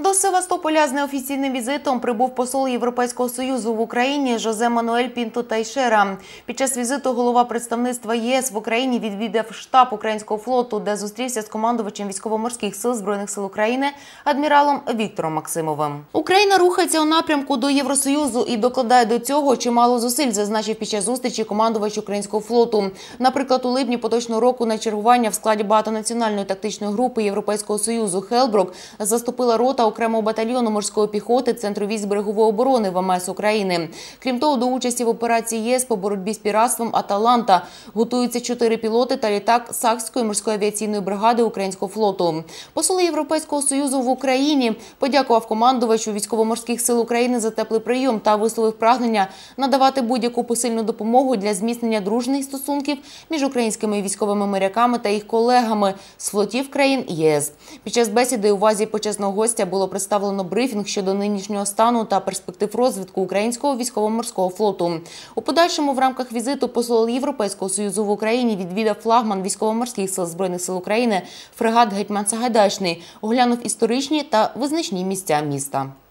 До Севастополя з неофіційним візитом прибув посол Європейського Союзу в Україні Жозе Мануель Пінто Тайшера. Під час візиту голова представництва ЄС в Україні відвідав штаб українського флоту, де зустрівся з командувачем військово-морських сил Збройних сил України адміралом Віктором Максимовим. Україна рухається у напрямку до Євросоюзу і докладає до цього чимало зусиль, зазначив під час зустрічі командувач українського флоту. Наприклад, у липні поточного року на чергування в складі багатонаціональної тактичної групи Європейського Союзу «Хелброк» заступила рота окремого батальйону морської піхоти Центру військ берегової оборони ВМС України. Крім того, до участі в операції ЄС по боротьбі з піратством «Аталанта» готуються 4 пілоти та літак Сакської морської авіаційної бригади українського флоту. Посол Європейського Союзу в Україні подякував командувачу військово-морських сил України за теплий прийом та висловив прагнення надавати будь-яку посильну допомогу для зміцнення дружніх стосунків між українськими військовими моряками та їх колегами з флотів країн ЄС. Під час бесіди увазі почесного гостя було представлено брифінг щодо нинішнього стану та перспектив розвитку українського військово-морського флоту. У подальшому в рамках візиту посол Європейського Союзу в Україні відвідав флагман військово-морських сил Збройних сил України фрегат «Гетьман Сагайдачний», оглянув історичні та визначні місця міста.